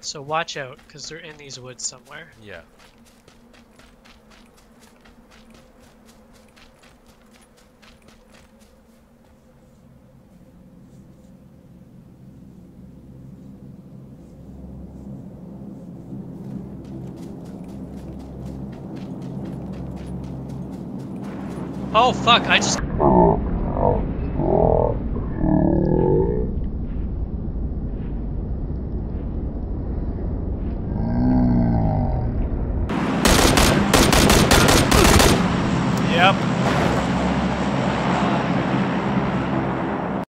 So watch out, because they're in these woods somewhere. Yeah. Oh fuck, I just...